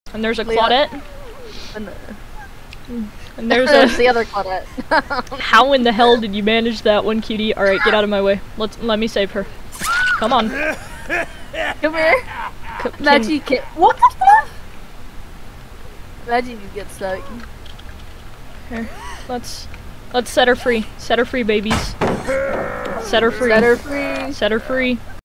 And there's a Claudette. And there's the other Claudette. How in the hell did you manage that one, cutie? Alright, get out of my way. Let me save her. Come on. Come here. Imagine you get— what the fuck? Imagine you get stuck. Here, let's set her free. Set her free, babies. Set her free. Set her free. Set her free.